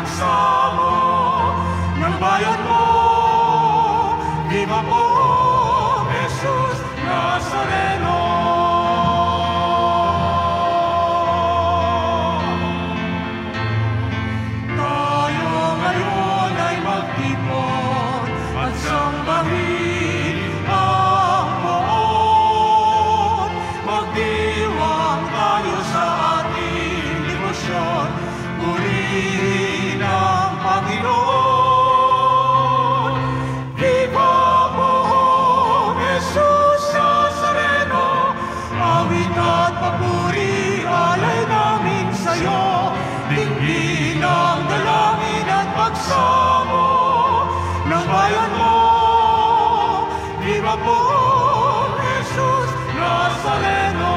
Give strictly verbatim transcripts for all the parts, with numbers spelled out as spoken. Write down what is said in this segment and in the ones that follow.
pagsamo ng bayan mo. Viva po, Jesus Nazareno. Tayo ngayon ay magtipon at sambahin ang poon. Magdiwang tayo sa ating devosyon, purihin ang Panginoon. Viva po, Jesus Nazareno. Awit at papuri, alay namin sa'yo. Dinggin ang dalangin at pagsamo ng bayan mo. Viva po, Jesus Nazareno.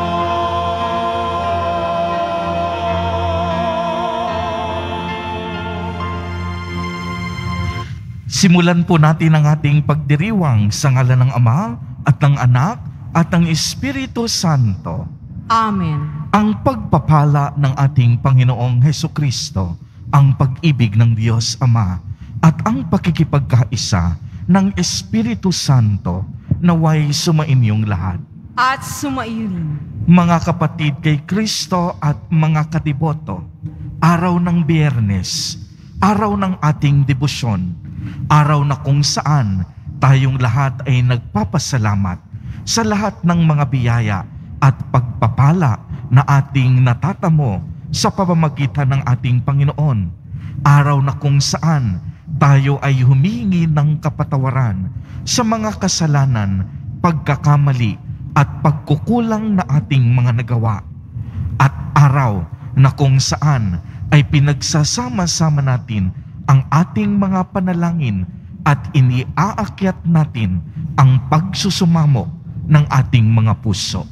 Simulan po natin ang ating pagdiriwang sa ngalan ng Ama at ng Anak at ng Espiritu Santo. Amen. Ang pagpapala ng ating Panginoong Hesukristo, ang pag-ibig ng Diyos Ama at ang pakikipagkaisa ng Espiritu Santo naway sumainyong lahat. At sumairin. Mga kapatid kay Kristo at mga kadiboto, araw ng Biyernes, araw ng ating debosyon, araw na kung saan tayong lahat ay nagpapasalamat sa lahat ng mga biyaya at pagpapala na ating natatamo sa pamamagitan ng ating Panginoon. Araw na kung saan tayo ay humihingi ng kapatawaran sa mga kasalanan, pagkakamali at pagkukulang na ating mga nagawa. At araw na kung saan ay pinagsasama-sama natin ang ating mga panalangin at iniaakyat natin ang pagsusumamo ng ating mga puso.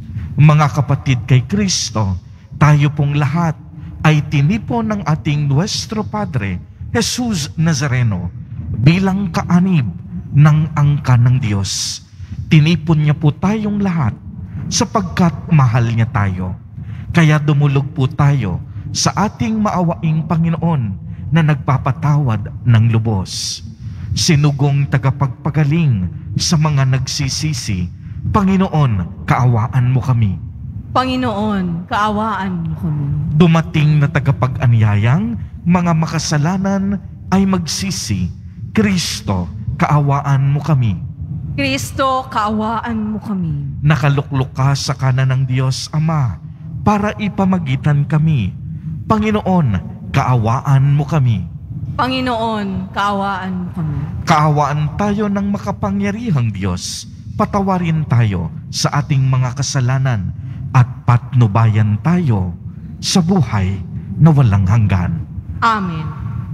Mga kapatid kay Kristo, tayo pong lahat ay tinipon ng ating Nuestro Padre, Jesus Nazareno, bilang kaanib ng angka ng Diyos. Tinipon niya po tayong lahat sapagkat mahal niya tayo. Kaya dumulog po tayo sa ating maawaing Panginoon na nagpapatawad ng lubos. Sinugong tagapagpagaling sa mga nagsisisi, Panginoon, kaawaan mo kami. Panginoon, kaawaan mo kami. Dumating na tagapag-anyayang mga makasalanan ay magsisi, Kristo, kaawaan mo kami. Kristo, kaawaan mo kami. Nakaluklok ka sa kanan ng Diyos Ama para ipamagitan kami. Panginoon, kaawaan mo kami. Panginoon, kaawaan mo kami. Kaawaan tayo ng makapangyarihang Diyos. Patawarin tayo sa ating mga kasalanan at patnubayan tayo sa buhay na walang hanggan. Amen.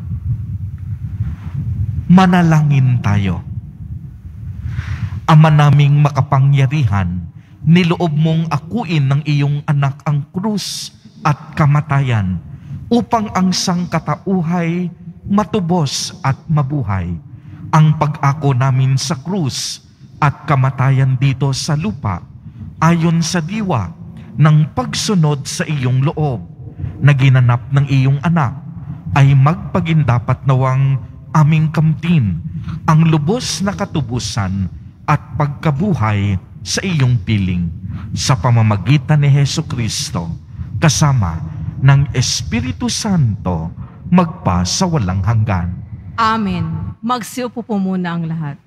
Manalangin tayo. Ama naming makapangyarihan, niloob mong akuin ng iyong anak ang krus at kamatayan upang ang sangkatauhay matubos at mabuhay. Ang pag-ako namin sa krus at kamatayan dito sa lupa ayon sa diwa ng pagsunod sa iyong loob na ginanap ng iyong anak ay magpagindapat nawang aming kamtin ang lubos na katubusan at pagkabuhay sa iyong piling sa pamamagitan ni Hesukristo kasama ng Espiritu Santo magpa sa walang hanggan. Amen. Magsiupo po muna ang lahat.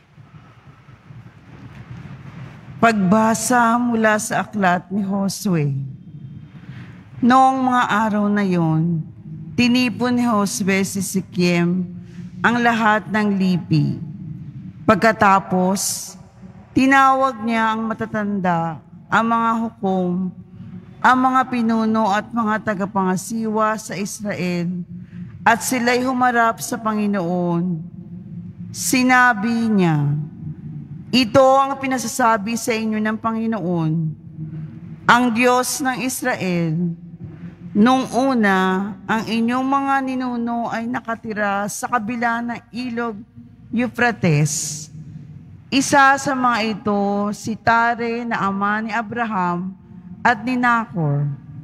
Pagbasa mula sa aklat ni Josue. Noong mga araw na yon, tinipon ni Josue si Siquem ang lahat ng lipi. Pagkatapos, tinawag niya ang matatanda, ang mga hukom, ang mga pinuno at mga tagapangasiwa sa Israel, at sila'y humarap sa Panginoon. Sinabi niya, ito ang pinasasabi sa inyo ng Panginoon, ang Diyos ng Israel. Nung una, ang inyong mga ninuno ay nakatira sa kabila ng ilog Euphrates. Isa sa mga ito, si Tare na ama ni Abraham at ni Nacor.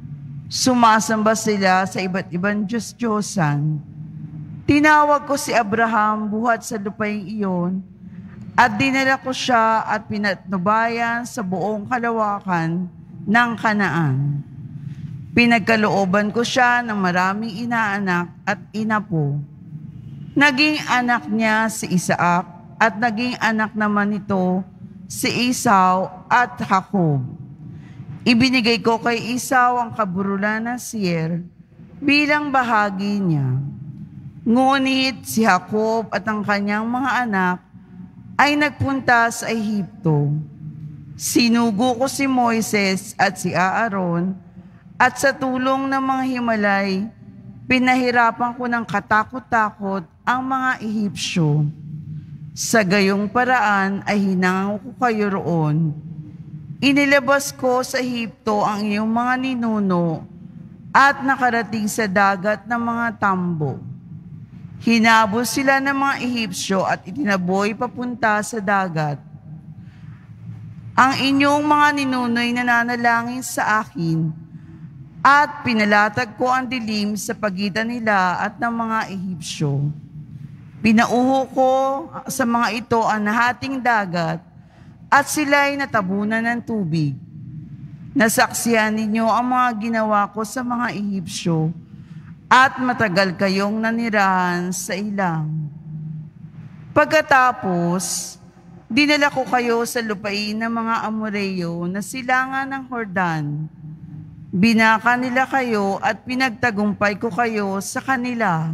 Sumasamba sila sa iba't ibang Diyos-Diyosan. Tinawag ko si Abraham buhat sa lupaing iyon, at dinala ko siya at pinatnubayan sa buong kalawakan ng Kanaan. Pinagkalooban ko siya ng maraming inaanak at inapo. Naging anak niya si Isaac at naging anak naman nito si Esau at Jacob. Ibinigay ko kay Esau ang kaburulan ng Seir bilang bahagi niya. Ngunit si Jacob at ang kanyang mga anak ay nagpunta sa Ehipto. Sinugo ko si Moises at si Aaron, at sa tulong ng mga Himalay, pinahirapan ko ng katakot-takot ang mga Ehipsyo. Sa gayong paraan ay hinango ko kayo roon. Inilabas ko sa Ehipto ang iyong mga ninuno at nakarating sa dagat ng mga tambo. Hinabol sila ng mga Ehipsyo at itinaboy papunta sa dagat. Ang inyong mga ninuno'y nananalangin sa akin at pinalatag ko ang dilim sa pagitan nila at ng mga Ehipsyo. Pinauho ko sa mga ito ang nahating dagat at sila'y natabunan ng tubig. Nasaksihan ninyo ang mga ginawa ko sa mga Ehipsyo at matagal kayong nanirahan sa ilang. Pagkatapos, dinala ko kayo sa lupain ng mga Amoreo na silangan ng Jordan. Binaka nila kayo at pinagtagumpay ko kayo sa kanila.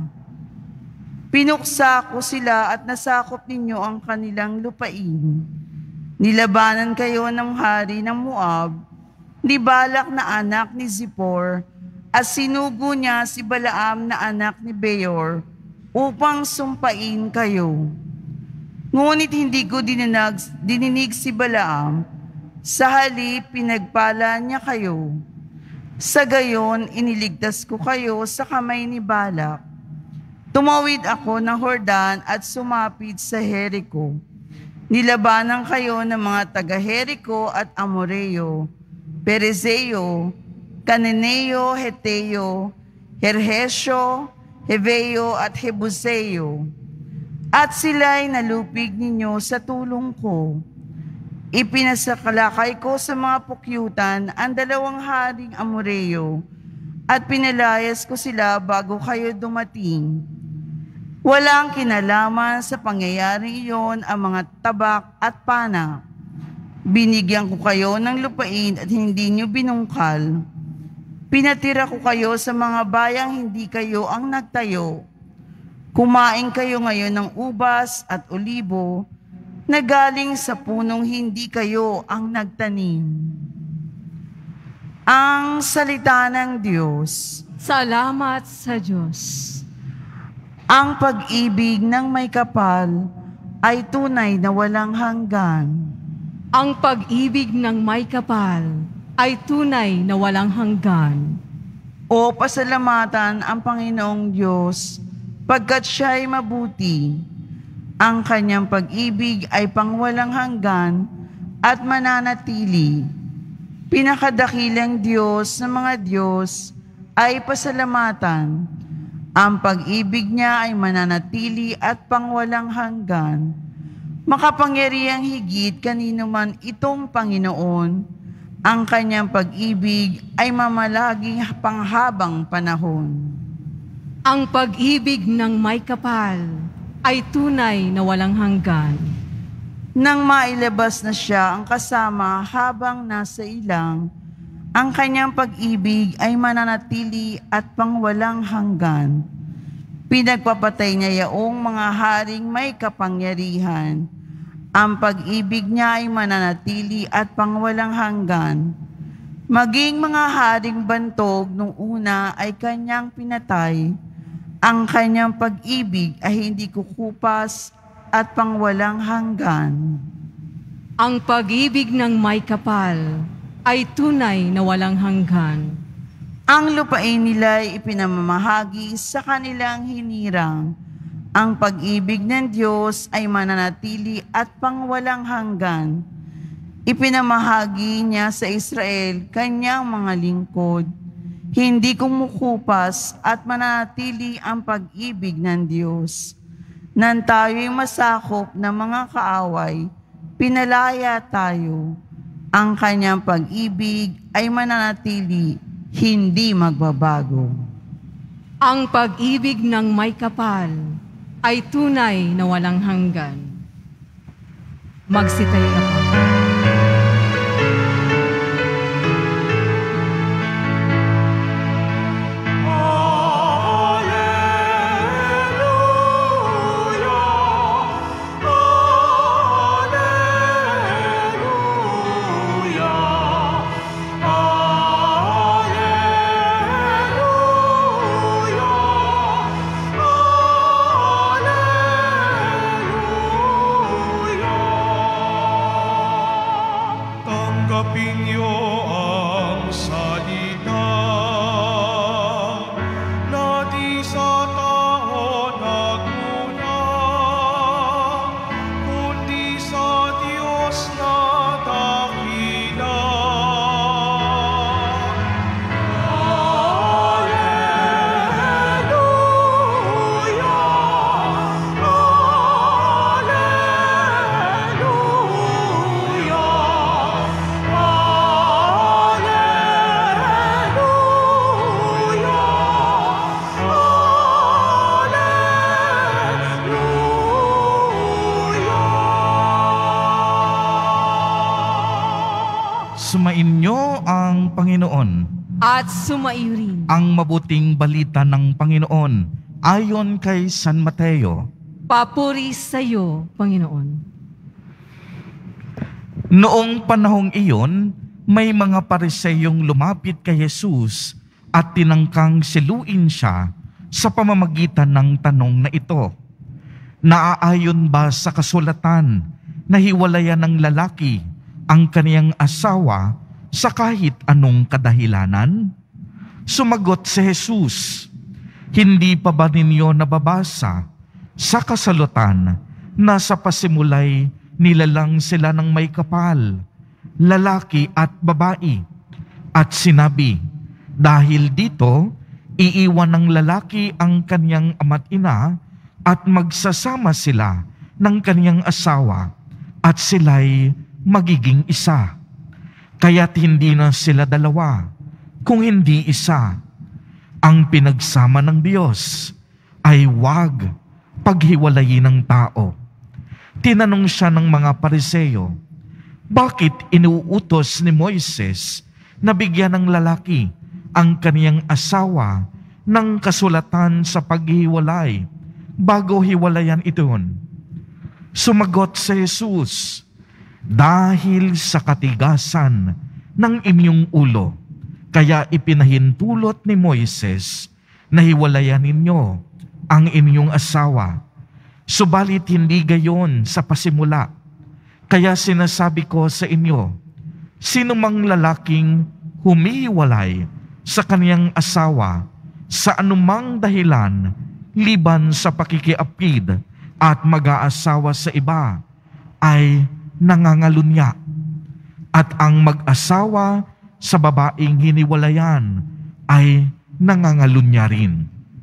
Pinuksa ko sila at nasakop ninyo ang kanilang lupain. Nilabanan kayo ng hari ng Moab, ni Balak na anak ni Zippor, at sinugo niya si Balaam na anak ni Beor upang sumpain kayo. Ngunit hindi ko dinanag, dininig si Balaam, sa halip pinagpala niya kayo. Sa gayon, iniligtas ko kayo sa kamay ni Balak. Tumawid ako ng Jordan at sumapit sa Jericho. Nilabanan kayo ng mga taga-Jericho at Amoreo, Perezeo, Cananeo, Heteo, Herhesyo, Heveo at Jebuseo. At sila'y nalupig ninyo sa tulong ko. Ipinasakalakay ko sa mga pukyutan ang dalawang haring Amoreo at pinalayas ko sila bago kayo dumating. Walang kinalaman sa pangyayari iyon ang mga tabak at pana. Binigyan ko kayo ng lupain at hindi nyo binungkal. Pinatira ko kayo sa mga bayang hindi kayo ang nagtayo. Kumain kayo ngayon ng ubas at olibo na galing sa punong hindi kayo ang nagtanim. Ang salita ng Diyos. Salamat sa Diyos. Ang pag-ibig ng may kapal ay tunay na walang hanggan. Ang pag-ibig ng may kapal ay tunay na walang hanggan. O pasalamatan ang Panginoong Diyos, pagkat siya'y mabuti. Ang kanyang pag-ibig ay pangwalang hanggan at mananatili. Pinakadakilang Diyos ng mga Diyos ay pasalamatan. Ang pag-ibig niya ay mananatili at pangwalang hanggan. Makapangyarihang higit kanino man itong Panginoon, ang kanyang pag-ibig ay mamalaging panghabang panahon. Ang pag-ibig ng may kapal ay tunay na walang hanggan. Nang mailabas na siya ang kasama habang nasa ilang, ang kanyang pag-ibig ay mananatili at pangwalang hanggan. Pinagpapatay niya yaong mga haring may kapangyarihan. Ang pag-ibig niya ay mananatili at pangwalang hanggan. Maging mga haring bantog nung una ay kanyang pinatay. Ang kanyang pag-ibig ay hindi kukupas at pangwalang hanggan. Ang pag-ibig ng may kapal ay tunay na walang hanggan. Ang lupain nila ay ipinamamahagi sa kanilang hinirang. Ang pag-ibig ng Diyos ay mananatili at pangwalang hanggan. Ipinamahagi niya sa Israel kanyang mga lingkod. hindi kumukupas at mananatili ang pag-ibig ng Diyos. Nang tayo'y masakop ng mga kaaway, pinalaya tayo. Ang kanyang pag-ibig ay mananatili, hindi magbabago. Ang pag-ibig ng may kapal ay tunay na walang hanggan. Magsitayo na po. Tanggapin niyo ang salita na di sa tao nagmula, kundi sa Diyos na dakila. Alleluia! Sumainyo ang Panginoon. At sumaiyo rin. Ang mabuting balita ng Panginoon ayon kay San Mateo. Papuri sa iyo, Panginoon. Noong panahong iyon, may mga Pariseyong lumapit kay Jesus at tinangkang siluin siya sa pamamagitan ng tanong na ito. Naaayon ba sa kasulatan na hiwalayan ng lalaki ang kaniyang asawa sa kahit anong kadahilanan? Sumagot si Jesus, hindi pa ba ninyo nababasa sa kasulatan na sa pasimulay nilalang sila ng may kapal, lalaki at babae? At sinabi, dahil dito, iiwan ng lalaki ang kaniyang ama't ina at magsasama sila ng kaniyang asawa at sila'y magiging isa. Kaya't hindi na sila dalawa, kung hindi isa. Ang pinagsama ng Diyos ay huwag paghiwalayin ng tao. Tinanong siya ng mga Pariseyo, bakit inuutos ni Moises na bigyan ng lalaki ang kaniyang asawa ng kasulatan sa paghiwalay bago hiwalayan iton? Sumagot si Jesus, dahil sa katigasan ng inyong ulo, kaya ipinahintulot ni Moises na hiwalayan ninyo ang inyong asawa. Subalit hindi gayon sa pasimula. Kaya sinasabi ko sa inyo, sino mang lalaking humihiwalay sa kaniyang asawa sa anumang dahilan liban sa pakikiapid at mag-aasawa sa iba ay nangangalunya, at ang mag-asawa sa babaeng hiniwalayan ay nangangalunya rin.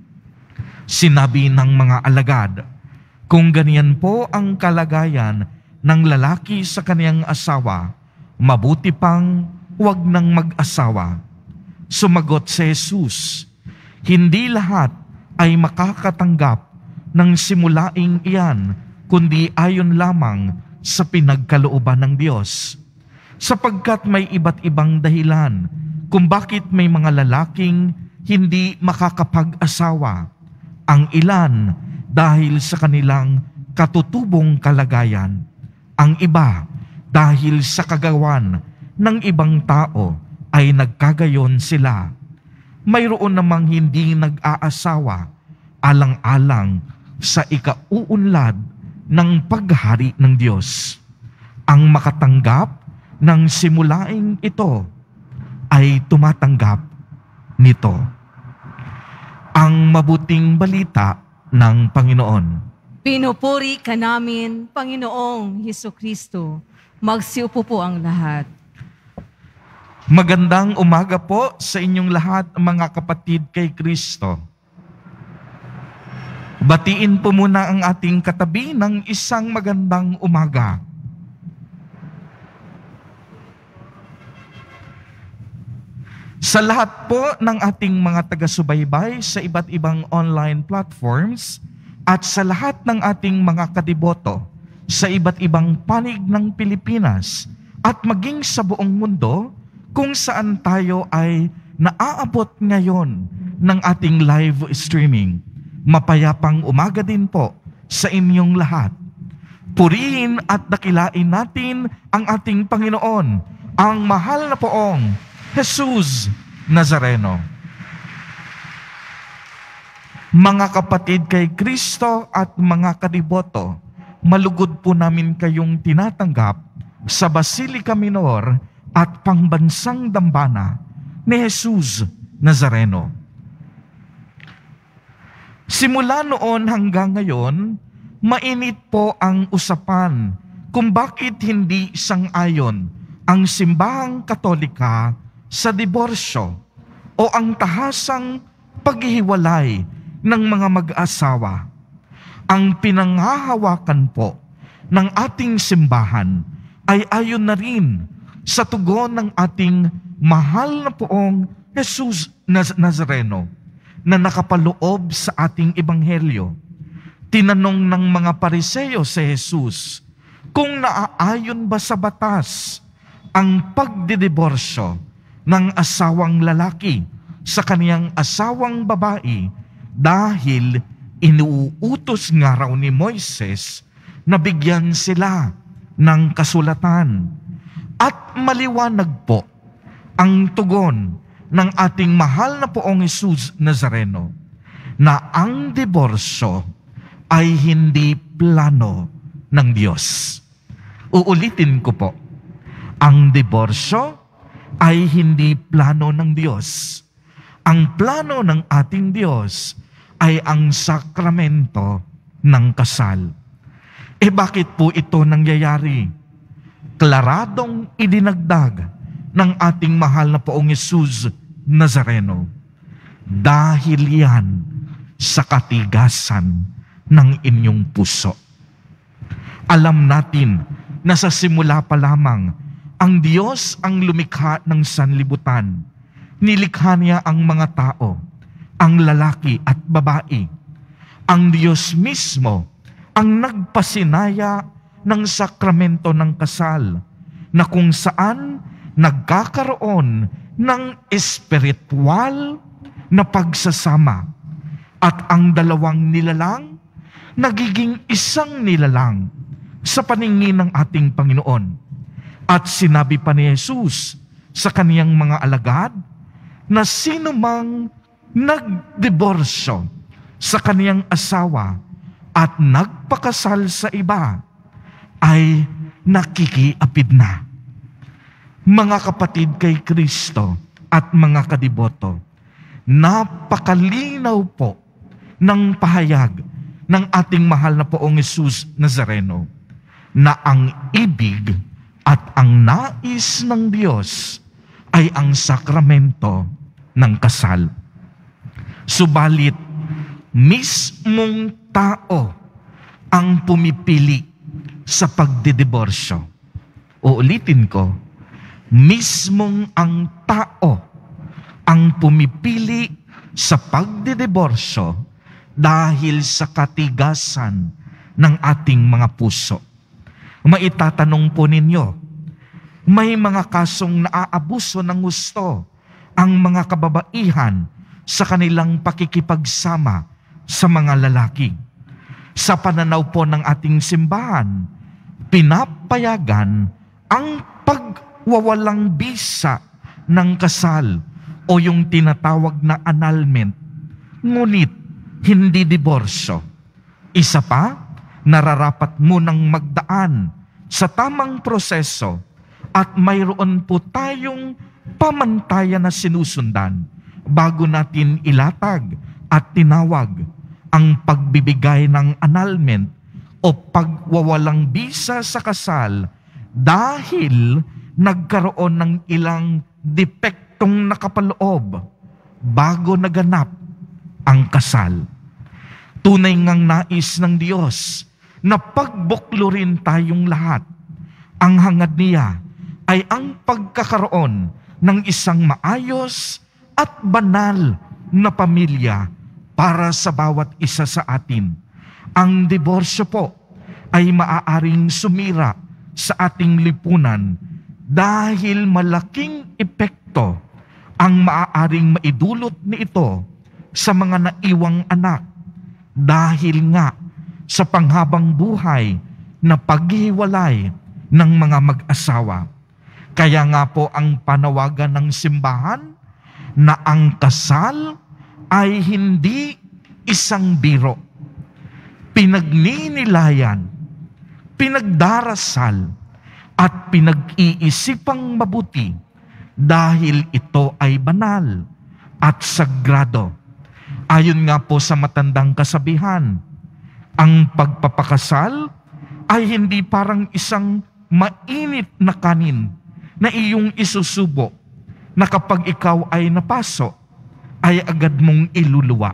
Sinabi ng mga alagad, kung ganyan po ang kalagayan ng lalaki sa kaniyang asawa, mabuti pang huwag nang mag-asawa. Sumagot si Jesus, hindi lahat ay makakatanggap ng simulaing iyan, kundi ayon lamang sa pinagkalooban ng Diyos. Sapagkat may iba't ibang dahilan kung bakit may mga lalaking hindi makakapag-asawa. Ang ilan dahil sa kanilang katutubong kalagayan. Ang iba dahil sa kagawan ng ibang tao ay nagkagayon sila. Mayroon namang hindi nag-aasawa alang-alang sa ikauunlad ng paghari ng Diyos. Ang makatanggap ng simulaing ito ay tumatanggap nito. Ang mabuting balita ng Panginoon. Pinupuri ka namin, Panginoong Hesukristo. Magsiupo po ang lahat. Magandang umaga po sa inyong lahat, mga kapatid kay Kristo. Batiin po muna ang ating katabi ng isang magandang umaga. Sa lahat po ng ating mga taga-subaybay sa iba't ibang online platforms at sa lahat ng ating mga kadiboto sa iba't ibang panig ng Pilipinas at maging sa buong mundo kung saan tayo ay naaabot ngayon ng ating live streaming. Mapayapang umaga din po sa inyong lahat. Purihin at dakilain natin ang ating Panginoon, ang mahal na poong Jesus Nazareno. Mga kapatid kay Kristo at mga kadiboto, malugod po namin kayong tinatanggap sa Basilica Minor at Pangbansang Dambana ni Jesus Nazareno. Simula noon hanggang ngayon, mainit po ang usapan kung bakit hindi sang-ayon ang simbahang Katolika sa diborsyo o ang tahasang paghihiwalay ng mga mag-asawa. Ang pinanghahawakan po ng ating simbahan ay ayon na rin sa tugon ng ating mahal na poong Jesus Nazareno na nakapaloob sa ating ebanghelyo. Tinanong ng mga Pariseo si Jesus kung naaayon ba sa batas ang pagdidiborsyo ng asawang lalaki sa kaniyang asawang babae dahil inuutos nga raw ni Moises na bigyan sila ng kasulatan. At maliwanag po ang tugon ng ating mahal na poong Jesus Nazareno na ang diborsyo ay hindi plano ng Diyos. Uulitin ko po, ang diborsyo ay hindi plano ng Diyos. Ang plano ng ating Diyos ay ang sakramento ng kasal. Eh bakit po ito nangyayari? Klaradong idinagdag ng ating mahal na poong Jesus Nazareno. Dahil yan sa katigasan ng inyong puso. Alam natin na sa simula pa lamang, ang Diyos ang lumikha ng sanlibutan. Nilikha niya ang mga tao, ang lalaki at babae. Ang Diyos mismo ang nagpasinaya ng sakramento ng kasal na kung saan nagkakaroon ng espiritual na pagsasama at ang dalawang nilalang nagiging isang nilalang sa paningin ng ating Panginoon. At sinabi pa ni Jesus sa kaniyang mga alagad na sino mang nagdiborsyo sa kaniyang asawa at nagpakasal sa iba ay nakikiapid na. Mga kapatid kay Kristo at mga kadiboto, napakalinaw po ng pahayag ng ating mahal na poong Jesus Nazareno na ang ibig at ang nais ng Diyos ay ang sakramento ng kasal. Subalit, mismong tao ang pumipili sa pagdidiborsyo. Uulitin ko, mismong ang tao ang pumipili sa pagdidiborsyo dahil sa katigasan ng ating mga puso. Maitatanong po ninyo, may mga kasong naaabuso ng gusto ang mga kababaihan sa kanilang pakikipagsama sa mga lalaki. Sa pananaw po ng ating simbahan, pinapayagan ang pagwawalang bisa ng kasal o yung tinatawag na annulment, ngunit hindi diborsyo. Isa pa, nararapat munang magdaan sa tamang proseso at mayroon po tayong pamantayan na sinusundan bago natin ilatag at tinawag ang pagbibigay ng annulment o pagwawalang bisa sa kasal dahil nagkaroon ng ilang depektong nakapaloob bago naganap ang kasal. Tunay ngang nais ng Diyos na pagbuklurin tayong lahat. Ang hangad niya ay ang pagkakaroon ng isang maayos at banal na pamilya para sa bawat isa sa atin. Ang diborsyo po ay maaaring sumira sa ating lipunan dahil malaking epekto ang maaaring maidulot nito sa mga naiwang anak dahil nga sa panghabang buhay na paghiwalay ng mga mag-asawa. Kaya nga po ang panawagan ng simbahan na ang kasal ay hindi isang biro. Pinagninilayan, pinagdarasal, at pinag-iisipang mabuti dahil ito ay banal at sagrado. Ayon nga po sa matandang kasabihan, ang pagpapakasal ay hindi parang isang mainit na kanin na iyong isusubo na kapag ikaw ay napaso, ay agad mong iluluwa.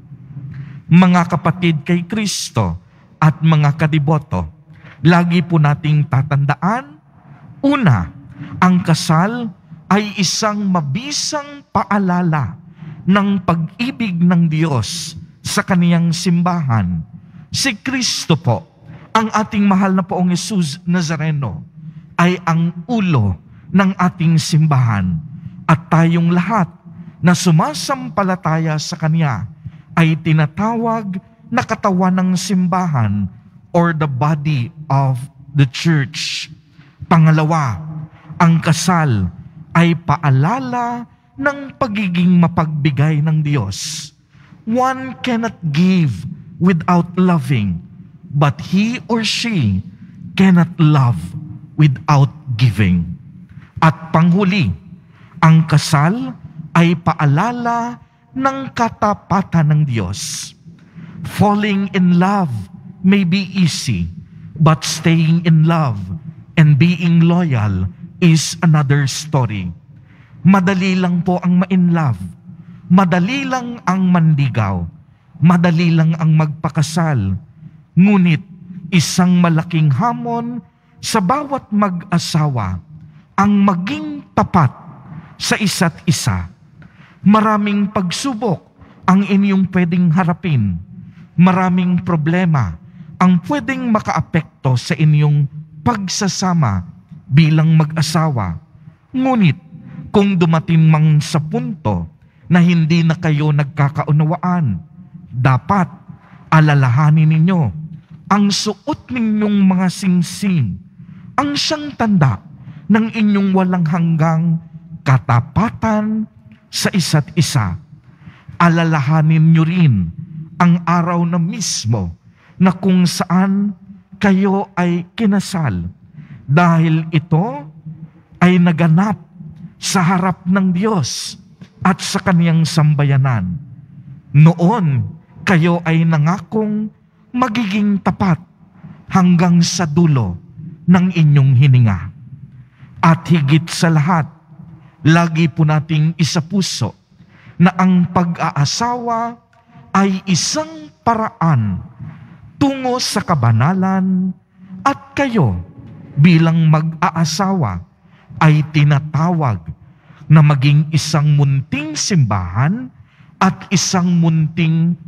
Mga kapatid kay Kristo at mga kadiboto, lagi po nating tatandaan, una, ang kasal ay isang mabisang paalala ng pag-ibig ng Diyos sa kaniyang simbahan. Si Kristo po, ang ating mahal na poong Jesus Nazareno, ay ang ulo ng ating simbahan. At tayong lahat na sumasampalataya sa Kanya ay tinatawag na katawan ng simbahan or the body of the church. Pangalawa, ang kasal ay paalala ng pagiging mapagbigay ng Diyos. One cannot give without loving, but he or she cannot love without giving. At panghuli, ang kasal ay paalala ng katapatan ng Diyos. Falling in love may be easy, but staying in love and being loyal is another story. Madali lang po ang ma-in-love. Madali lang ang manligaw. Madali lang ang magpakasal. Ngunit isang malaking hamon sa bawat mag-asawa ang maging tapat sa isa't isa. Maraming pagsubok ang inyong pwedeng harapin. Maraming problema ang pwedeng makaapekto sa inyong pagsasama bilang mag-asawa. Ngunit kung dumating mang sa punto na hindi na kayo nagkakaunawaan, dapat alalahanin ninyo ang suot ninyong mga singsing, ang siyang tanda ng inyong walang hanggang katapatan sa isa't isa. Alalahanin nyo rin ang araw na mismo na kung saan kayo ay kinasal dahil ito ay naganap sa harap ng Diyos at sa kaniyang sambayanan. Noon, kayo ay nangakong magiging tapat hanggang sa dulo ng inyong hininga. At higit sa lahat, lagi po nating isapuso na ang pag-aasawa ay isang paraan tungo sa kabanalan at kayo bilang mag-aasawa ay tinatawag na maging isang munting simbahan at isang munting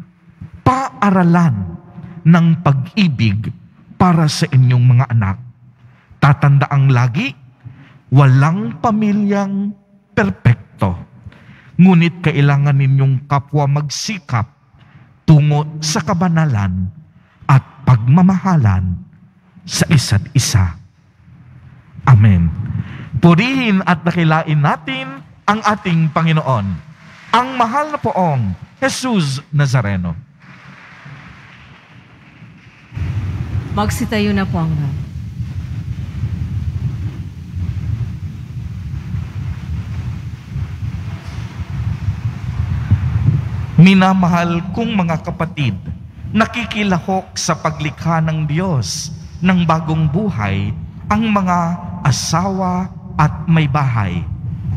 paaralan ng pag-ibig para sa inyong mga anak. Tatandaang lagi, walang pamilyang perpekto. Ngunit kailangan ninyong kapwa magsikap tungo sa kabanalan at pagmamahalan sa isa't isa. Amen. Purihin at dakilain natin ang ating Panginoon, ang mahal na poong Jesus Nazareno. Magsitayo na po ang lahat. Minamahal kong mga kapatid, nakikilahok sa paglikha ng Diyos ng bagong buhay ang mga asawa at may bahay.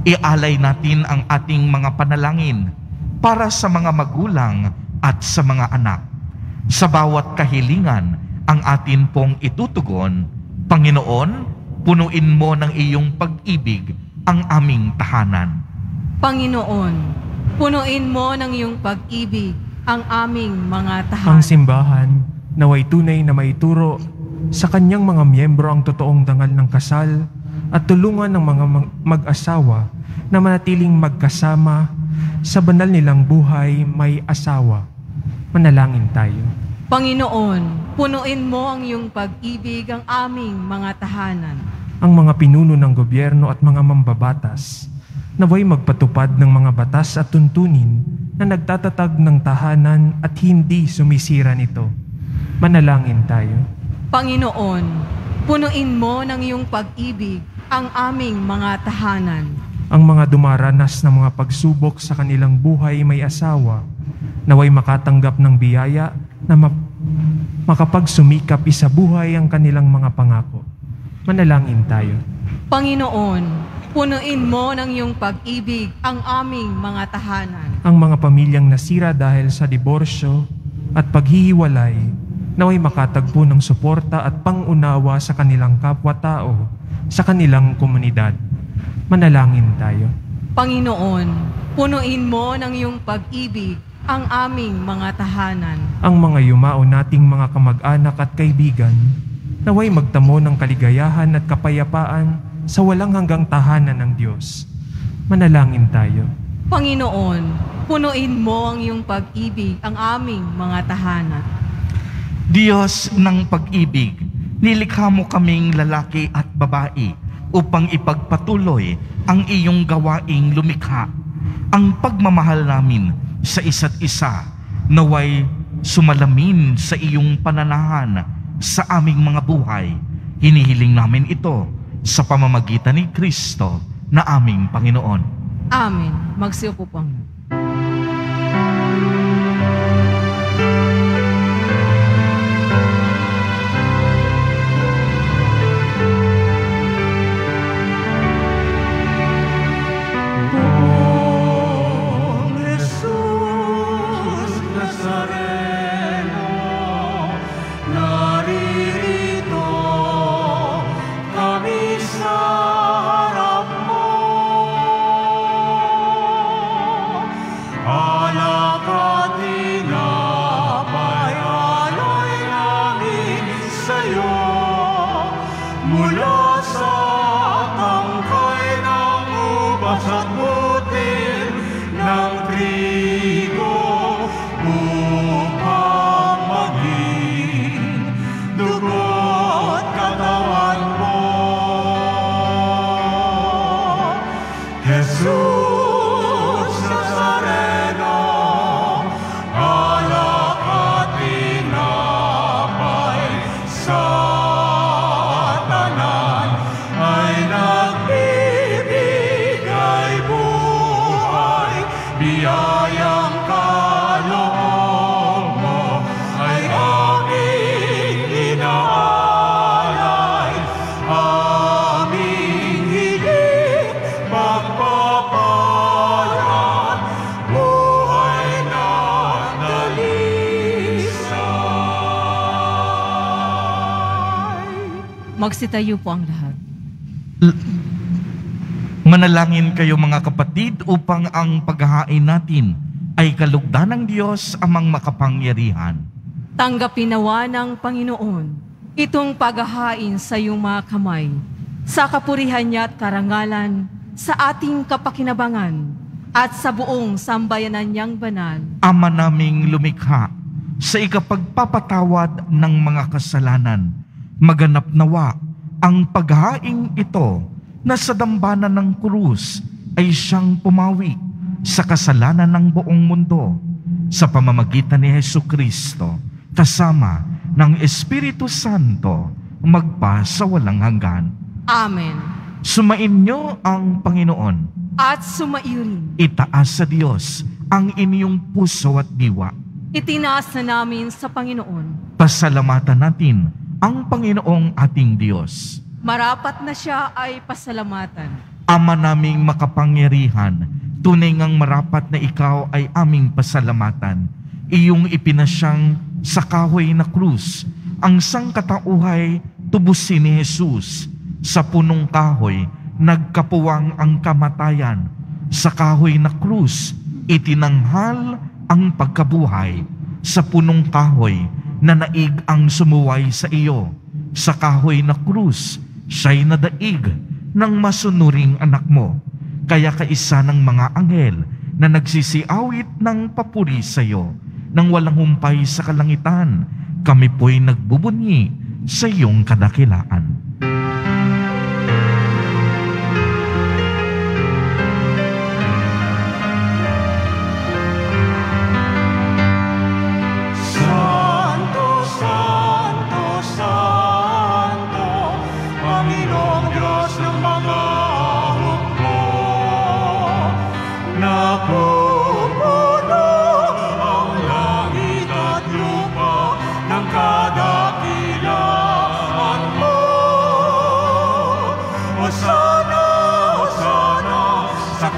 Ialay natin ang ating mga panalangin para sa mga magulang at sa mga anak. Sa bawat kahilingan ang atin pong itutugon, Panginoon, punuin mo ng iyong pag-ibig ang aming tahanan. Panginoon, punuin mo ng iyong pag-ibig ang aming mga Ang tahanan. simbahan naway tunay na maituro sa kanyang mga miyembro ang totoong dangal ng kasal at tulungan ng mga mag- mag-asawa na manatiling magkasama sa banal nilang buhay may asawa. Manalangin tayo. Panginoon, punuin mo ang iyong pag-ibig ang aming mga tahanan. Ang mga pinuno ng gobyerno at mga mambabatas naway magpatupad ng mga batas at tuntunin na nagtatatag ng tahanan at hindi sumisira nito. Manalangin tayo. Panginoon, punuin mo ng iyong pag-ibig ang aming mga tahanan. Ang mga dumaranas ng mga pagsubok sa kanilang buhay may asawa, naway makatanggap ng biyaya na ma- makapagsumikap isabuhay ang kanilang mga pangako. Manalangin tayo. Panginoon, punuin mo ng iyong pag-ibig ang aming mga tahanan. Ang mga pamilyang nasira dahil sa diborsyo at paghihiwalay, naway makatagpo ng suporta at pangunawa sa kanilang kapwa-tao, sa kanilang komunidad. Manalangin tayo. Panginoon, punuin mo ng iyong pag-ibig ang aming mga tahanan. Ang mga yumao nating mga kamag-anak at kaibigan, naway magtamo ng kaligayahan at kapayapaan sa walang hanggang tahanan ng Diyos. Manalangin tayo. Panginoon, punuin mo ang iyong pag-ibig ang aming mga tahanan. Diyos ng pag-ibig, nilikha mo kaming lalaki at babae upang ipagpatuloy ang iyong gawaing lumikha. Ang pagmamahal namin sa isa't isa naway sumalamin sa iyong pananahan sa aming mga buhay. Hinihiling namin ito sa pamamagitan ni Kristo na aming Panginoon. Amen. Magsiupo po ang Jesus Nazareno, naririto kami sa harap mo. Alak at tinapay, alay namin sa'yo, mula sa tangkay ng ubas at butil ng trigo, upang maging dugo't katawan mo. Jesus Nazareno, alak at tinapay, sa tanan ay nagbibigay buhay, biyayang kaloob mo ay aming inaalay, aming hiling pagpapala, buhay na dalisay. Magsitayo po ang lahat. Manalangin kayo mga kapatid upang ang paghahain natin ay kalugdan ng Diyos amang makapangyarihan. Tanggapin nawa ng Panginoon itong paghahain sa iyong mga kamay, sa kapurihan niya at karangalan, sa ating kapakinabangan, at sa buong sambayanan niyang banal. Ama naming lumikha, sa ikapagpapatawad ng mga kasalanan, maganap nawa ang paghahaing ito na sa dambana ng krus ay siyang pumawi sa kasalanan ng buong mundo sa pamamagitan ni Jesucristo kasama ng Espiritu Santo magpa sa walang hanggan. Amen. Sumainyo ang Panginoon. At sumaiyo rin. Itaas sa Diyos ang inyong puso at diwa. Itinaas na namin sa Panginoon. Pasalamatan natin ang Panginoong ating Diyos. Marapat na siya ay pasalamatan. Ama naming makapangyarihan, tunay ngang marapat na ikaw ay aming pasalamatan. Iyong ipinasyang sa kahoy na krus, ang sangkatauhay tubusin ni Jesus. Sa punong kahoy, nagkapuwang ang kamatayan. Sa kahoy na krus, itinanghal ang pagkabuhay. Sa punong kahoy, nanaig ang sumuway sa iyo. Sa kahoy na krus, siya'y nadaig ng masunuring anak mo. Kaya kaisa ng mga anghel na nagsisiawit ng papuri sa iyo, nang walang humpay sa kalangitan, kami po'y nagbubunyi sa iyong kadakilaan. Santo, Santo, Santo, Panginoong Diyos ng mga hukbo, napupuno ang langit at lupa ng kadakilaan mo. Hosana, Hosana sa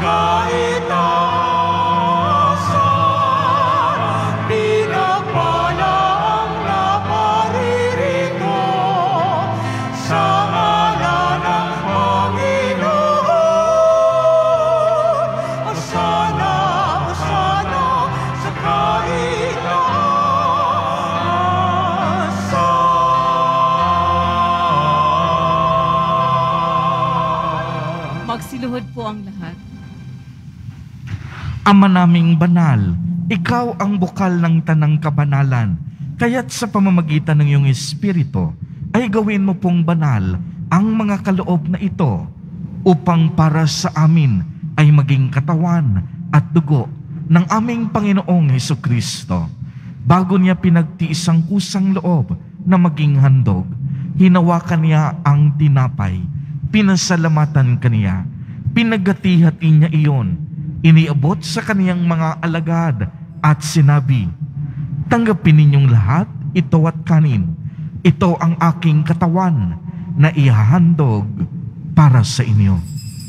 kaitaasan, pinagpala ang naparirito sa ngalan ng Panginoon. Hosana, Hosana sa kaitaasan. Magsiluhod po ang lahat. Ama naming banal, ikaw ang bukal ng tanang kabanalan, kaya't sa pamamagitan ng iyong Espiritu, ay gawin mo pong banal ang mga kaloob na ito, upang para sa amin ay maging katawan at dugo ng aming Panginoong Hesukristo. Bago niya pinagtiis ang kusang loob na maging handog, hinawakan niya ang tinapay, pinasalamatan kaniya, pinagati-hati niya iyon, iniabot sa kaniyang mga alagad at sinabi, "Tanggapin ninyong lahat ito at kanin. Ito ang aking katawan na ihahandog para sa inyo."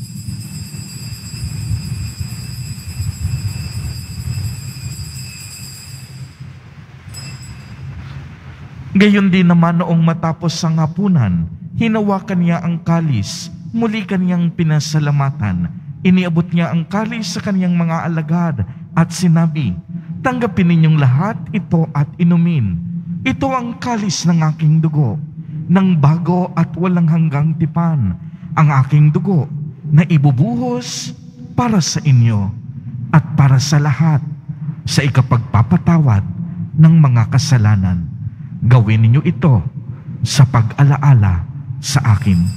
Gayon din naman noong matapos ang hapunan, hinawakan niya ang kalis, muli kaniyang pinasalamatan, iniabot niya ang kalis sa kaniyang mga alagad at sinabi, "Tanggapin ninyong lahat ito at inumin. Ito ang kalis ng aking dugo, ng bago at walang hanggang tipan, ang aking dugo na ibubuhos para sa inyo at para sa lahat sa ikapagpapatawad ng mga kasalanan. Gawin ninyo ito sa pag-alaala sa akin."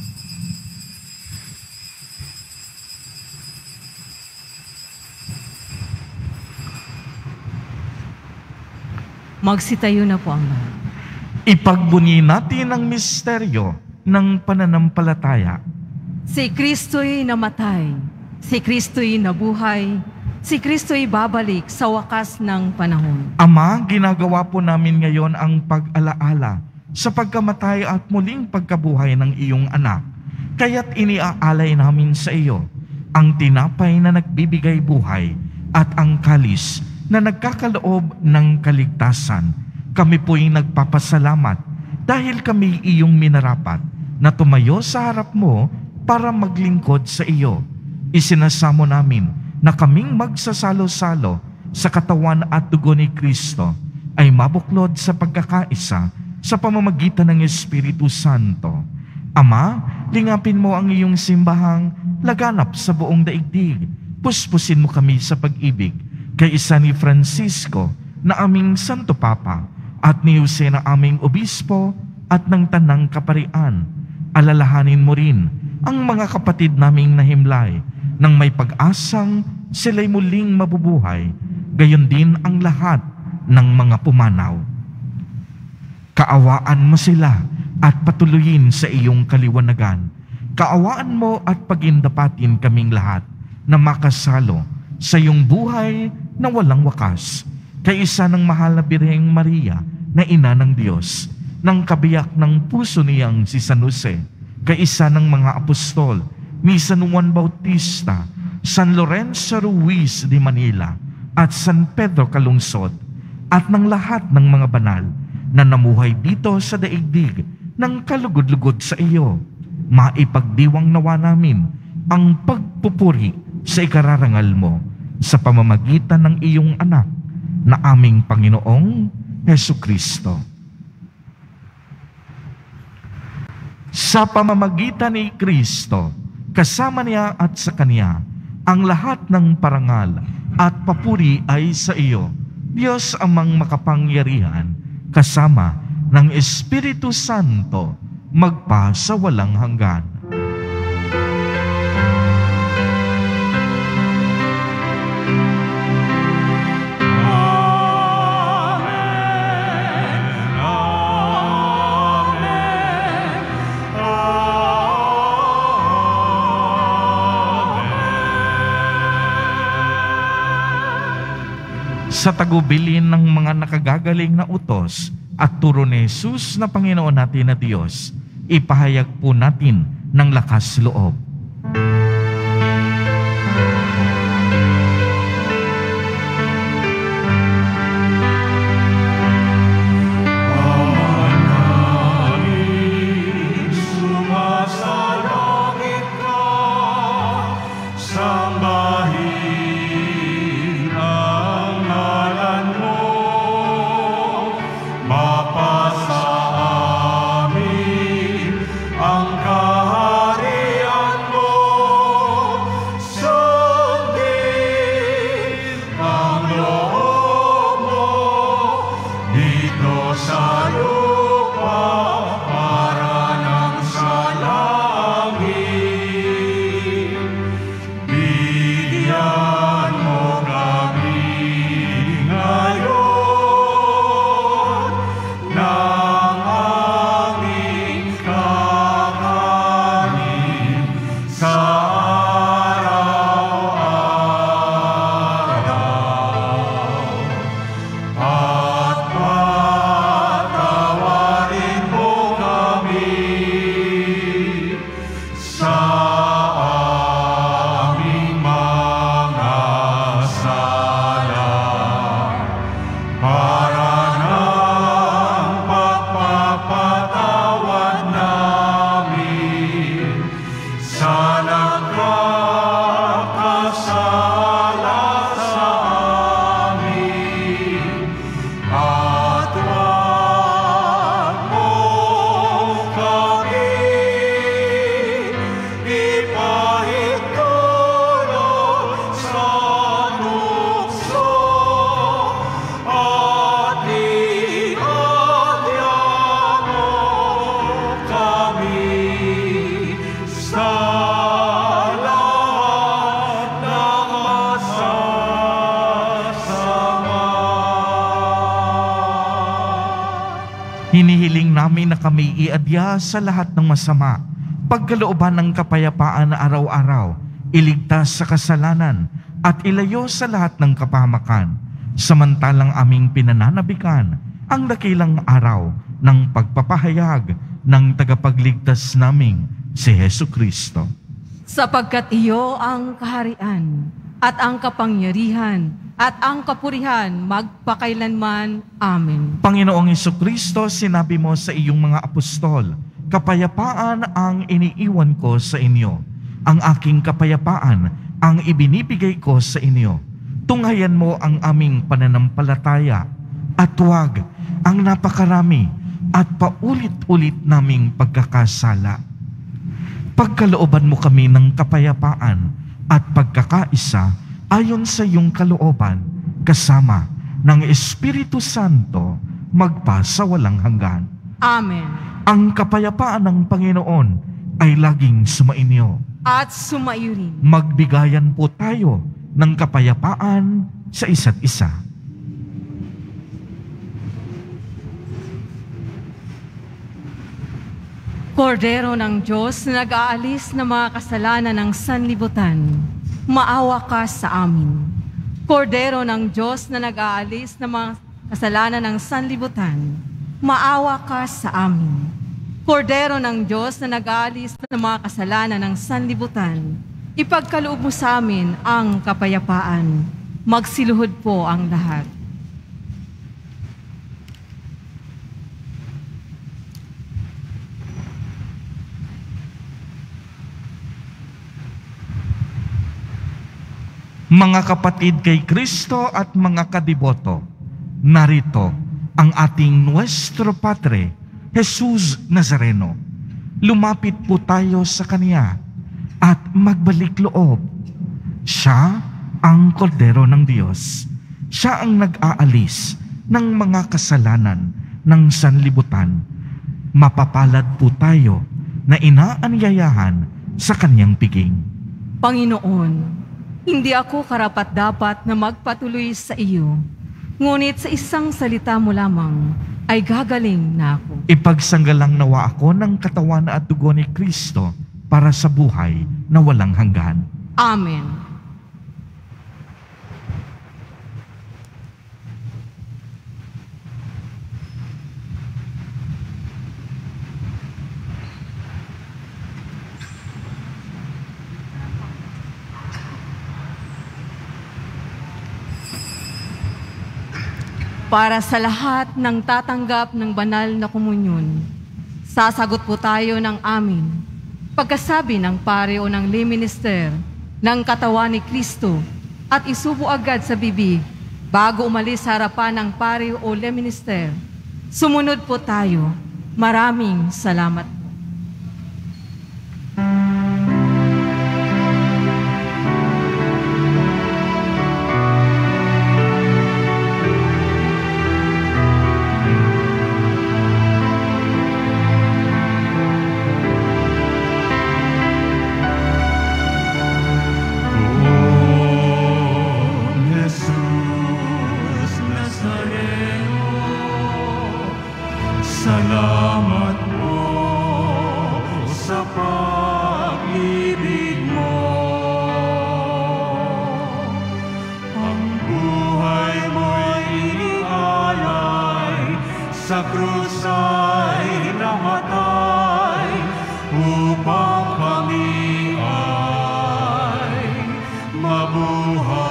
Magsitayo na po ang lahat. Ipagbunyi natin ang misteryo ng pananampalataya. Si Kristo'y namatay, si Kristo'y nabuhay, si Kristo'y babalik sa wakas ng panahon. Ama, ginagawa po namin ngayon ang pag-alaala sa pagkamatay at muling pagkabuhay ng iyong anak. Kaya't iniaalay namin sa iyo ang tinapay na nagbibigay buhay at ang kalis na nagkakaloob ng kaligtasan. Kami po'y nagpapasalamat dahil kami iyong minarapat na tumayo sa harap mo para maglingkod sa iyo. Isinasamo namin na kaming magsasalo-salo sa katawan at dugo ni Kristo ay mabuklod sa pagkakaisa sa pamamagitan ng Espiritu Santo. Ama, lingapin mo ang iyong simbahang laganap sa buong daigdig. Puspusin mo kami sa pag-ibig kay isa ni Francisco na aming Santo Papa at ni Jose na aming Obispo at ng Tanang Kaparian. Alalahanin mo rin ang mga kapatid naming nahimlay nang may pag-asang sila'y muling mabubuhay, gayon din ang lahat ng mga pumanaw. Kaawaan mo sila at patuloyin sa iyong kaliwanagan. Kaawaan mo at pagindapatin kaming lahat na makasalo sa iyong buhay na walang wakas, kay isa ng mahal na Birheng Maria na ina ng Diyos, ng kabiyak ng puso niyang si San Jose, kay isa ng mga apostol, ni San Juan Bautista, San Lorenzo Ruiz de Manila, at San Pedro Calungsod, at ng lahat ng mga banal na namuhay dito sa daigdig ng kalugod-lugod sa iyo, maipagdiwang nawa namin ang pagpupuri sa ikararangal mo sa pamamagitan ng iyong anak na aming Panginoong Hesukristo. Sa pamamagitan ni Kristo, kasama niya at sa Kanya, ang lahat ng parangal at papuri ay sa iyo, Diyos amang makapangyarihan, kasama ng Espiritu Santo, magpa sa walang hanggan. Sa tagubilin ng mga nakagagaling na utos at turo ni Jesus na Panginoon natin na Diyos, ipahayag po natin ng lakas loob. Hinihiling namin na kami iadya sa lahat ng masama, pagkalooban ng kapayapaan na araw-araw, iligtas sa kasalanan, at ilayo sa lahat ng kapahamakan, samantalang aming pinananabikan ang dakilang araw ng pagpapahayag ng tagapagligtas naming si Hesukristo. Sapagkat iyo ang kaharian, at ang kapangyarihan, at ang kapurihan magpakailanman. Amen. Panginoong Hesukristo, sinabi mo sa iyong mga apostol, kapayapaan ang iniiwan ko sa inyo. Ang aking kapayapaan ang ibinibigay ko sa inyo. Tunghayan mo ang aming pananampalataya at huwag ang napakarami at paulit-ulit naming pagkakasala. Pagkalooban mo kami ng kapayapaan at pagkakaisa ayon sa iyong kalooban, kasama ng Espiritu Santo, magpa sa walang hanggan. Amen. Ang kapayapaan ng Panginoon ay laging sumainyo. At sumaiyo rin. Magbigayan po tayo ng kapayapaan sa isa't isa. Kordero ng Diyos na nag-aalis ng mga kasalanan ng sanlibutan, maawa ka sa amin. Kordero ng Diyos na nag-aalis ng mga kasalanan ng sanlibutan, maawa ka sa amin. Kordero ng Diyos na nag-aalis ng mga kasalanan ng sanlibutan, ipagkaloob mo sa amin ang kapayapaan. Magsiluhod po ang lahat. Mga kapatid kay Kristo at mga kadiboto, narito ang ating Nuestro Padre, Jesus Nazareno. Lumapit po tayo sa Kanya at magbalik loob. Siya ang Kordero ng Diyos. Siya ang nag-aalis ng mga kasalanan ng sanlibutan. Mapapalad po tayo na inaanyayahan sa Kanyang piging. Panginoon, hindi ako karapat-dapat na magpatuloy sa iyo, ngunit sa isang salita mo lamang ay gagaling na ako. Ipagsanggalang nawa ako ng katawan at dugo ni Kristo para sa buhay na walang hanggan. Amen. Para sa lahat ng tatanggap ng banal na komunyon, sasagot po tayo ng amin. Pagkasabi ng pare o ng lay minister ng katawan ni Kristo at isubo agad sa bibig bago umalis sa harapan ng pare o lay minister. Sumunod po tayo. Maraming salamat. Salamat po sa pag-ibig mo. Ang buhay mo'y inialay, sa krus ay namatay, upang kami ay mabuhay.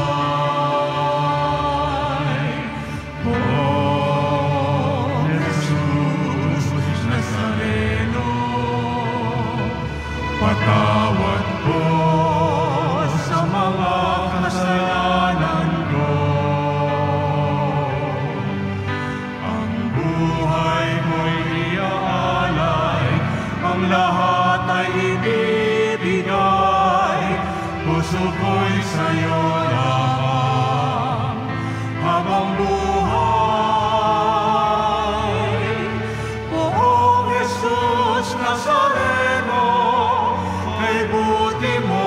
Patawad po sa mga kasalanan ko. Ang buhay mo'y iaalay, ang lahat ay ibibigay. Puso ko'y sa'yo lamang habang buhay. Poong Jesus Nazareno, buti mo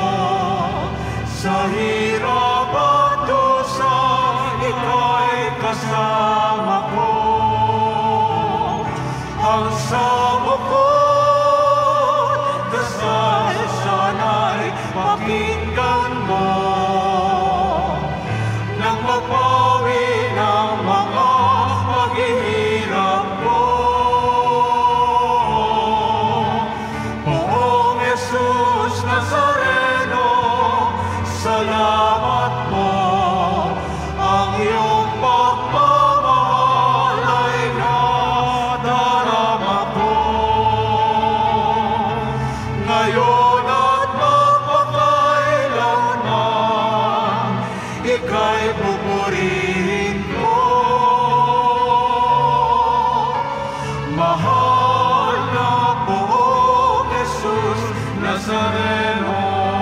sa hirap at dusa, ika'y kasama ko. Ang samukot, dasal sana'y pakinggan mo, nang mapawi ng mga paghihirap ko. Jesus Nazareno, salamat mo. Ang iyong pagmamahal ay nadarama ko. Ngayon at magpakailanman, ika'y pupurihin ko. Mahal na Poong Jesus Nazareno.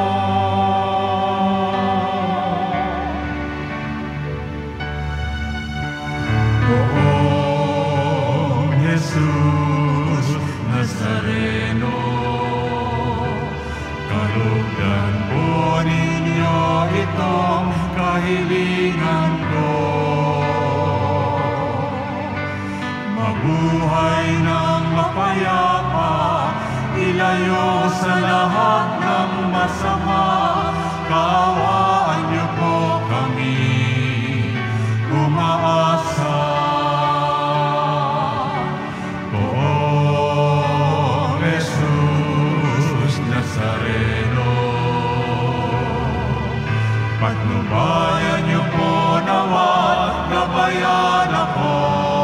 Poong Jesus Nazareno, kalugdan po ninyo itong kahilingan ko. Mabuhay ng mapayapa, ilayo sa lahat ng masama, kaawaan niyo po kami umaasa. Poong Patnubayan niyo po nawa, gabayan ako.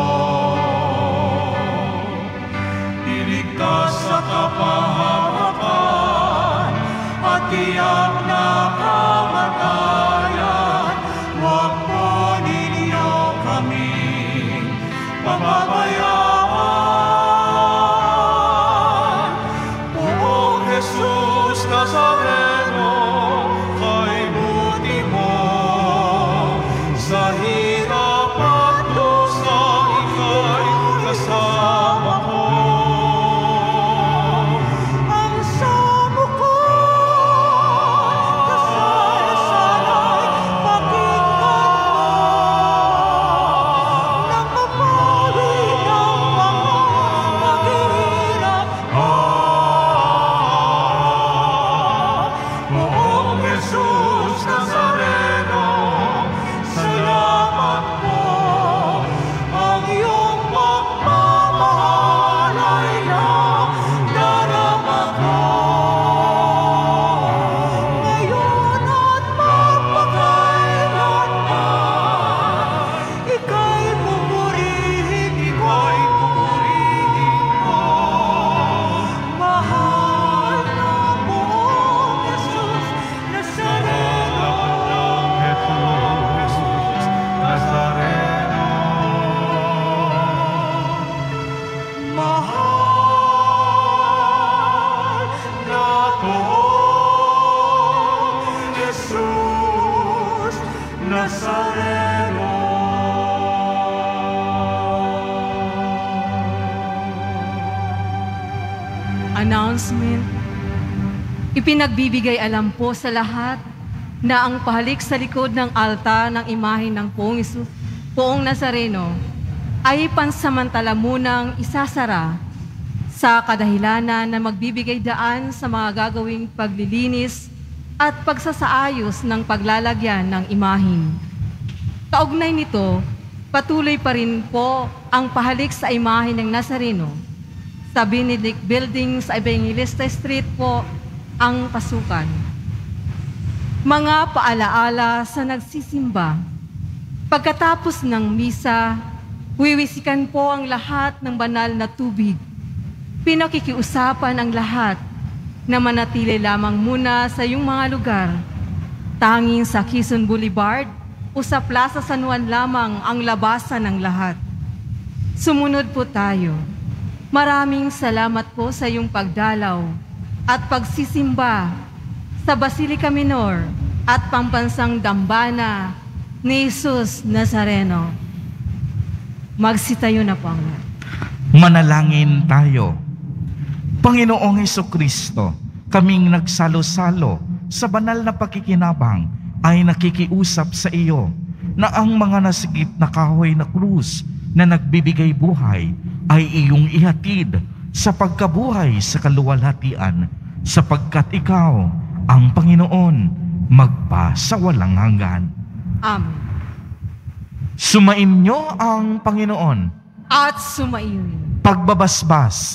Iligtas sa kapahamakan at tiyak na kamatayan. Huwag po ninyo kami pababayaan. Poong Jesus Nazareno, kay buti mo sa hirap at dusa, ika'y kasama ko. Ang samo ko kasalasanay, pakinggan mo nang mapawi ng mga paghihirap. Poong Jesus Nazareno, salamat po. Ang iyong pagmamahal ay nadarama ko. Ngayon at magpakailanman, ika'y pupurihin, ika'y pupurihin ko. Mahal na Poong Jesus Nazareno. Jesus Nazareno. Mahal na Poong Jesus Nazareno. Announcement. Ipinagbibigay alam po sa lahat na ang pahalik sa likod ng altar ng imahe ng Poong Isus, Poong Nazareno ay pansamantala munang isasara sa kadahilanan na magbibigay daan sa mga gagawing paglilinis at pagsasaayos ng paglalagyan ng imahin. Kaugnay nito, patuloy pa rin po ang pahalik sa imahe ng Nazareno. Sa Benedict Building sa Evangelista Street po ang pasukan. Mga paalaala sa nagsisimba. Pagkatapos ng misa, wiwisikan po ang lahat ng banal na tubig. Pinakikiusapan ang lahat na manatili lamang muna sa iyong mga lugar. Tanging sa Quezon Boulevard o sa Plaza San Juan lamang ang labasan ng lahat. Sumunod po tayo. Maraming salamat po sa iyong pagdalaw at pagsisimba sa Basilica Minor at Pambansang Dambana ni Jesus Nazareno. Magsitayo na po ang lahat. Manalangin tayo. Panginoong Hesukristo, kaming nagsalo-salo sa banal na pakikinabang ay nakikiusap sa iyo na ang mga nasigip na kahoy na krus na nagbibigay buhay ay iyong ihatid sa pagkabuhay sa kaluwalhatian, sapagkat ikaw ang Panginoon magpa sa walang hanggan. Amen. Sumainyo ang Panginoon. At sumaiyon. Pagbabasbas.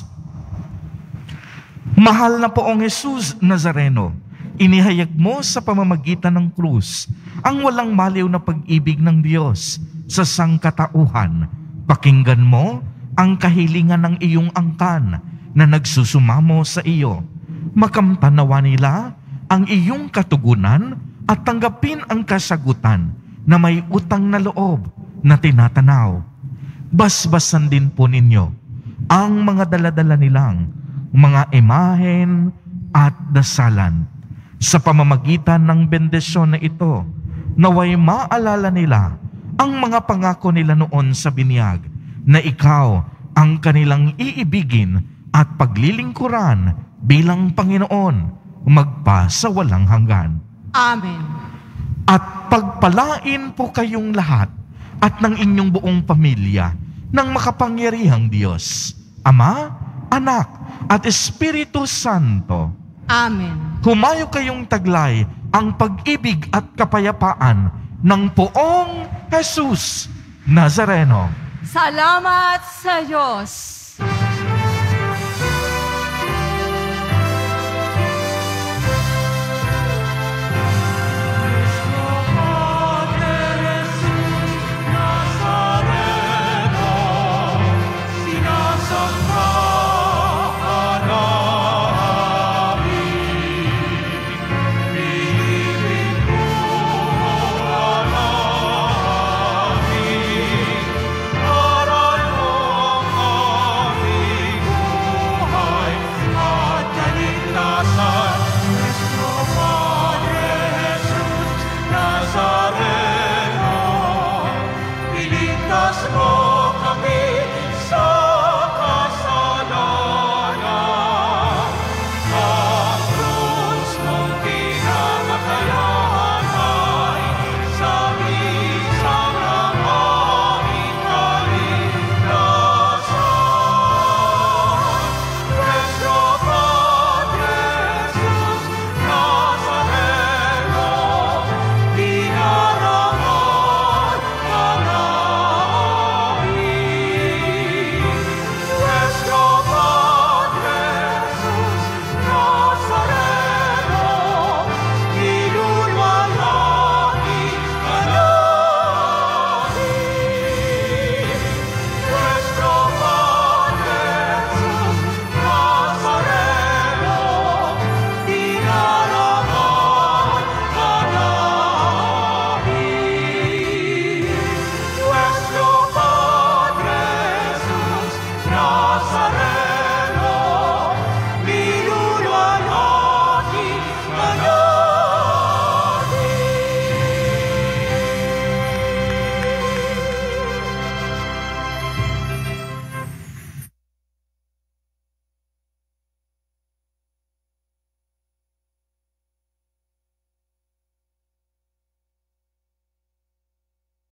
Mahal na Poong Jesus Nazareno, inihayag mo sa pamamagitan ng krus ang walang maliw na pag-ibig ng Diyos sa sangkatauhan. Pakinggan mo ang kahilingan ng iyong angkan na nagsusumamo sa iyo. Makamtanawa nila ang iyong katugunan at tanggapin ang kasagutan na may utang na loob na tinatanaw. Basbasan din po ninyo ang mga daladala nilang mga imahen at dasalan. Sa pamamagitan ng bendisyon na ito, naway maalala nila ang mga pangako nila noon sa binyag na ikaw ang kanilang iibigin at paglilingkuran bilang Panginoon magpa sa walang hanggan. Amen. At pagpalain po kayong lahat at ng inyong buong pamilya ng makapangyarihang Diyos, Ama, Anak, at Espiritu Santo. Amen. Humayo kayong taglay ang pag-ibig at kapayapaan ng Poong Jesus Nazareno. Salamat sa Diyos.